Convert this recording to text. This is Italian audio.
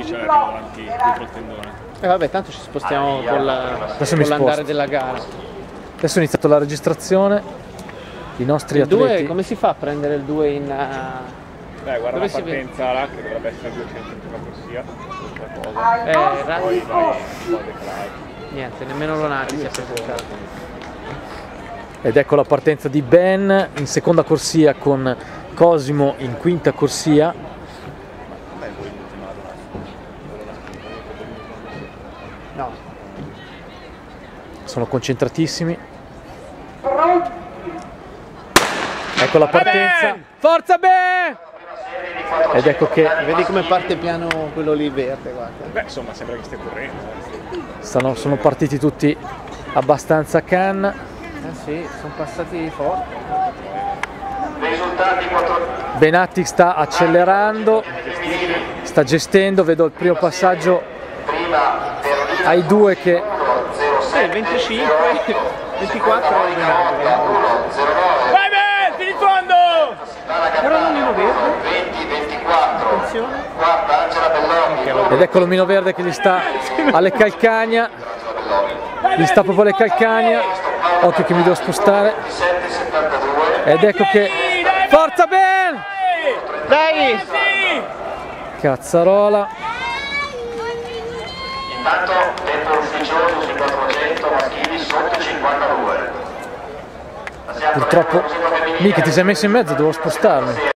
c'è avanti dietro il tendone. Vabbè, tanto ci spostiamo con l'andare della gara. Adesso è iniziata la registrazione. I nostri Il 2, atleti. come si fa a prendere il 2 in... Guarda dove la si vede? partenza là che dovrebbe essere 200 in prima corsia, questa cosa. Poi vai un po' a declare. Niente, nemmeno Lonati si è presentato. Ed ecco la partenza di Ben in seconda corsia con Cosimo in quinta corsia. No. Sono concentratissimi. Ecco la partenza. Forza Ben! Ed ecco che Vedi come parte piano quello lì verde, guarda. Beh, insomma, sembra che stia correndo. sono partiti tutti abbastanza can. Sì, sono passati forti. Benatti sta accelerando, sta gestendo, vedo il primo passaggio ai due che 25, 24 Vai Ben, fino in fondo! Però l'omino verde. Attenzione. ed ecco l'omino verde che gli sta alle calcagna, gli sta proprio alle calcagna, occhio che mi devo spostare, ed ecco che forza Ben! Dai! Cazzarola. Intanto tempo ufficioso sui 400 maschili sotto 52. Purtroppo Michi ti sei messo in mezzo, devo spostarmi.